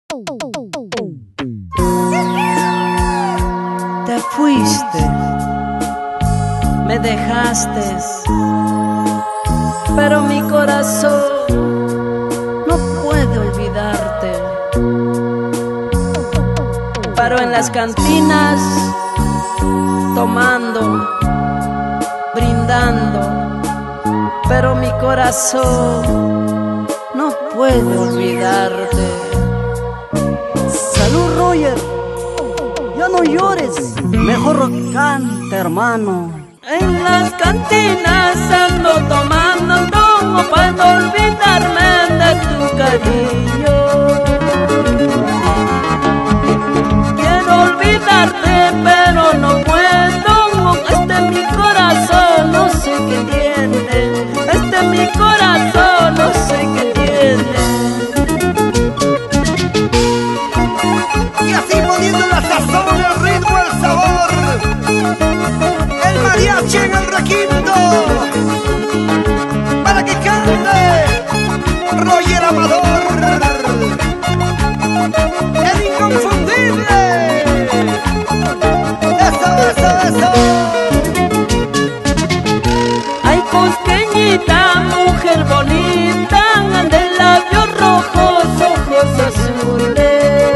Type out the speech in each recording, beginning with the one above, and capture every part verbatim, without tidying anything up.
Te fuiste, me dejaste, pero mi corazón no puede olvidarte. Paro en las cantinas, tomando, brindando, pero mi corazón no puede olvidarte. Salud, Roger, ya no llores, mejor canta, hermano. En las cantinas ando tomando, no puedo olvidarme de tu cariño. Quiero olvidarte, pero no puedo. Este es mi corazón, no sé qué tiene. Este es mi corazón, no sé qué tiene. Y así poniendo la sazón, el ritmo, el sabor, el mariachi en el requinto, para que cante Roger Amador, el inconfundible. Eso, eso, eso. Ay, cosqueñita, mujer bonita, de labios rojos, ojos azules,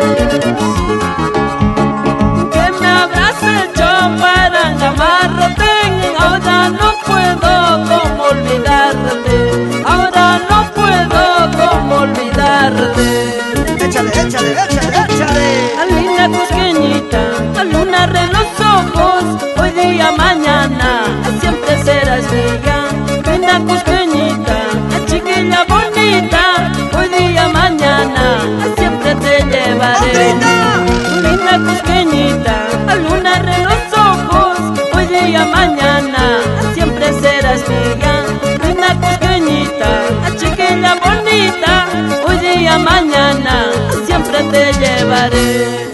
que me habrás hecho para amarte. Ahora no puedo como olvidarte, ahora no puedo como olvidarte. Échale, échale, échale, échale. A linda cosqueñita, a luna re los ojos, hoy día, mañana, siempre serás mía. Linda cosqueñita, a chiquilla bonita, hoy día, mañana, siempre te llevaré. Linda cosqueñita, a luna re los ojos, hoy día, mañana, siempre serás mía. Linda cosqueñita, a chiquilla bonita, hoy día, mañana, siempre te llevaré.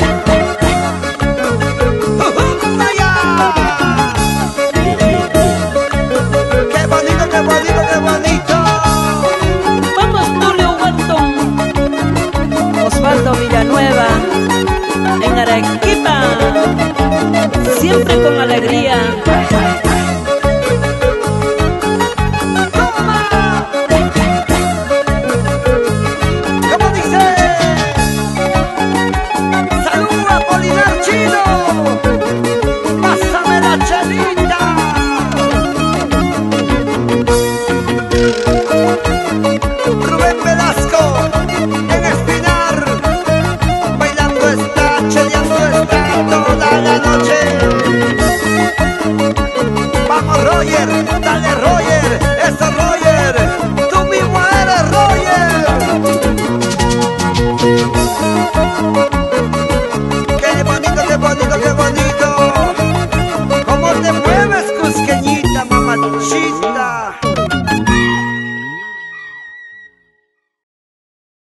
Qué bonito, qué bonito, qué bonito. Vamos, Tulio Huertón, Osvaldo Villanueva, en Arequipa, siempre con alegría. ¿Cómo dice? Salud a Polinar Chino. Pásame la chelita. Rubén Velasco en Espinar, bailando está, cheleando está toda la noche. Vamos, Roger, dale, Roger, eso, Roger, tú mismo eres, Roger. Qué bonito, qué bonito, qué bonito. Cómo te mueves, cusqueñita, mamachita.